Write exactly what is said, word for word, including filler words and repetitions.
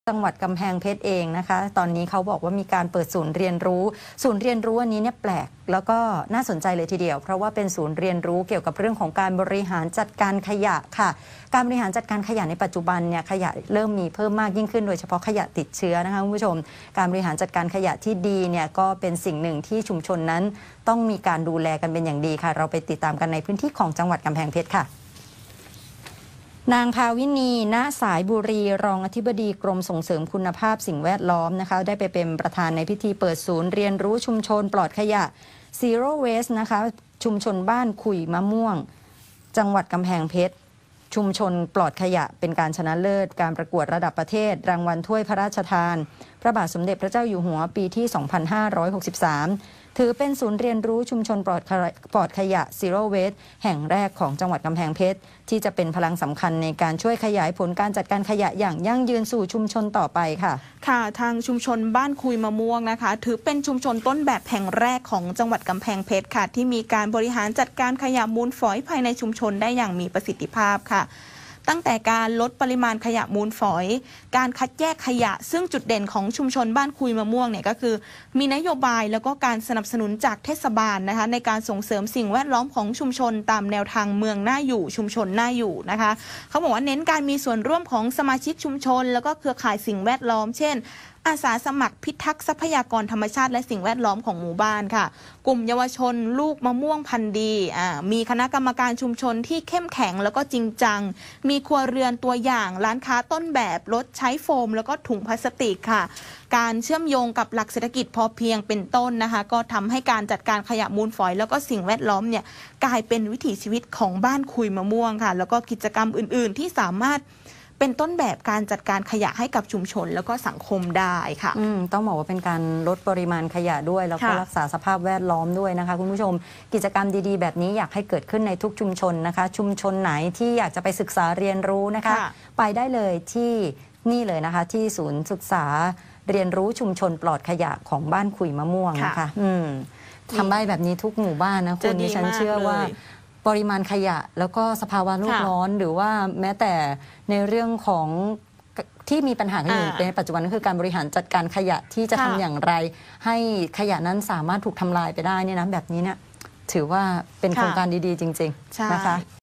จังหวัดกำแพงเพชรเองนะคะตอนนี้เขาบอกว่ามีการเปิดศูนย์เรียนรู้ศูนย์เรียนรู้อันนี้เนี่ยแปลกแล้วก็น่าสนใจเลยทีเดียวเพราะว่าเป็นศูนย์เรียนรู้เกี่ยวกับเรื่องของการบริหารจัดการขยะค่ะการบริหารจัดการขยะในปัจจุบันเนี่ยขยะเริ่มมีเพิ่มมากยิ่งขึ้นโดยเฉพาะขยะติดเชื้อนะคะคุณผู้ชมการบริหารจัดการขยะที่ดีเนี่ยก็เป็นสิ่งหนึ่งที่ชุมชนนั้นต้องมีการดูแลกันเป็นอย่างดีค่ะเราไปติดตามกันในพื้นที่ของจังหวัดกำแพงเพชรค่ะนางภาวินี ณ สายบุรีรองอธิบดีกรมส่งเสริมคุณภาพสิ่งแวดล้อมนะคะได้ไปเป็นประธานในพิธีเปิดศูนย์เรียนรู้ชุมชนปลอดขยะ Zero Waste นะคะชุมชนบ้านขุยมะม่วงจังหวัดกำแพงเพชรชุมชนปลอดขยะเป็นการชนะเลิศการประกวดระดับประเทศรางวัลถ้วยพระราชทานพระบาทสมเด็จพระเจ้าอยู่หัวปีที่ สองพันห้าร้อยหกสิบสาม ถือเป็นศูนย์เรียนรู้ชุมชนปลอดปลอดขยะ Zero Waste แห่งแรกของจังหวัดกำแพงเพชรที่จะเป็นพลังสำคัญในการช่วยขยายผลการจัดการขยะอย่างยั่งยืนสู่ชุมชนต่อไปค่ะค่ะทางชุมชนบ้านคุยมะม่วงนะคะถือเป็นชุมชนต้นแบบแห่งแรกของจังหวัดกำแพงเพชรค่ะที่มีการบริหารจัดการขยะมูลฝอยภายในชุมชนได้อย่างมีประสิทธิภาพค่ะตั้งแต่การลดปริมาณขยะมูลฝอยการคัดแยกขยะซึ่งจุดเด่นของชุมชนบ้านคุยมะม่วงเนี่ยก็คือมีนโยบายแล้วก็การสนับสนุนจากเทศบาลนะคะในการส่งเสริมสิ่งแวดล้อมของชุมชนตามแนวทางเมืองน่าอยู่ชุมชนน่าอยู่นะคะเขาบอกว่าเน้นการมีส่วนร่วมของสมาชิกชุมชนแล้วก็เครือข่ายสิ่งแวดล้อมเช่นอาสาสมัครพิทักษ์ทรัพยากรธรรมชาติและสิ่งแวดล้อมของหมู่บ้านค่ะกลุ่มเยาวชนลูกมะม่วงพันธุ์ดีอ่ามีคณะกรรมการชุมชนที่เข้มแข็งแล้วก็จริงจังมีครัวเรือนตัวอย่างร้านค้าต้นแบบลดใช้โฟมแล้วก็ถุงพลาสติกค่ะการเชื่อมโยงกับหลักเศรษฐกิจพอเพียงเป็นต้นนะคะก็ทำให้การจัดการขยะมูลฝอยแล้วก็สิ่งแวดล้อมเนี่ยกลายเป็นวิถีชีวิตของบ้านคุยมะม่วงค่ะแล้วก็กิจกรรมอื่นๆที่สามารถเป็นต้นแบบการจัดการขยะให้กับชุมชนแล้วก็สังคมได้ค่ะต้องบอกว่าเป็นการลดปริมาณขยะด้วยแล้วก็รักษาสภาพแวดล้อมด้วยนะคะคุณผู้ชมกิจกรรมดีๆแบบนี้อยากให้เกิดขึ้นในทุกชุมชนนะคะชุมชนไหนที่อยากจะไปศึกษาเรียนรู้นะคะไปได้เลยที่นี่เลยนะคะที่ศูนย์ศึกษาเรียนรู้ชุมชนปลอดขยะของบ้านขุยมะม่วงนะคะทำได้แบบนี้ทุกหมู่บ้านนะคุณดิฉันเชื่อว่าปริมาณขยะแล้วก็สภาวะโลกร้อนหรือว่าแม้แต่ในเรื่องของที่มีปัญหากันอยู่ในปัจจุบันก็คือการบริหารจัดการขยะที่จะทำอย่างไรให้ขยะนั้นสามารถถูกทำลายไปได้เนี่ยนะแบบนี้เนี่ยถือว่าเป็นโครงการดีๆจริงๆนะคะ